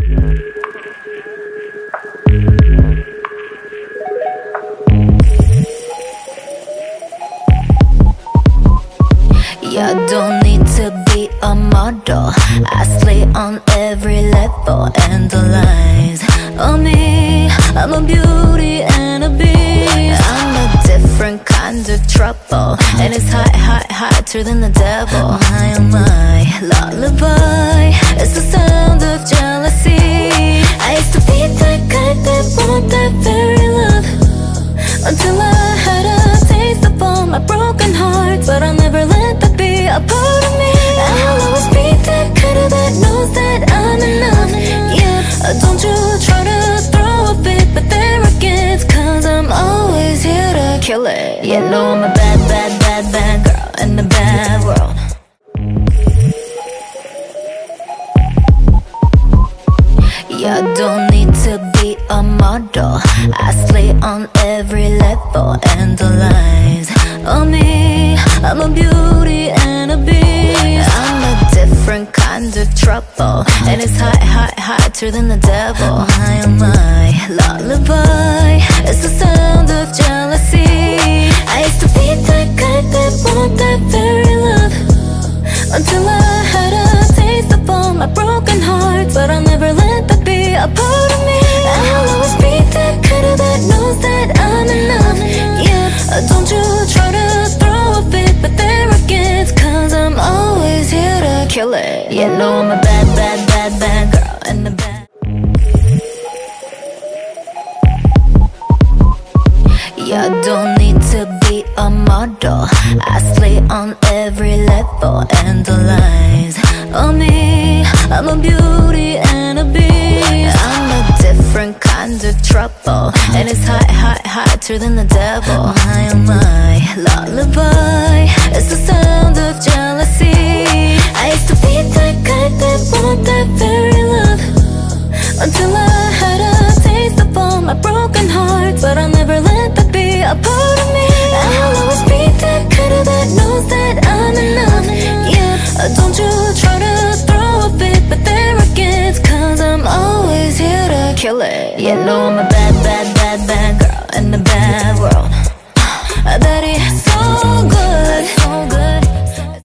You don't need to be a model. I slay on every level and the lines on me. I'm a beauty and a beast. I'm a different kind of trouble, and it's hotter than the devil. My lullaby, it's the sound of jealousy. I used to be that guy that want that very love, until I had a taste of all my broken hearts. But I'll never let that be a part of me. I'll always be that kind of that knows that I'm enough. Yeah, don't you try to throw a fit with arrogance, cause I'm always here to kill it. You know I'm a bad, bad, bad, bad girl in the bad world. You don't need to be a model. I slay on every level and the lines on me. I'm a beauty and a beast. I'm a different kind of trouble, and it's hotter than the devil. My lullaby, it's the sound of jealousy. I used to be that guy that want that very love, until I had a taste of all my broken hearts. But I'll never let that be a part of me. I'll always be that kind of that knows that I'm enough. Yeah, don't you try to throw a fit with arrogance, cause I'm always here to kill it. You know I'm a bad, bad, bad, bad girl in the bad. You don't need to be a model. I slay on every level and the lines on me. I'm a beauty and a beast. I'm a different kind of trouble, and it's hotter than the devil. My lullaby, it's the sound of jealousy. I used to be that guy that want that very love, until I had a taste of all my broken hearts. But I'll never let that be a part of me. I'll always be that kind of that knows that I'm enough. Yeah, don't you try to throw a fit with arrogance, cause I'm always here to kill it. You know I'm a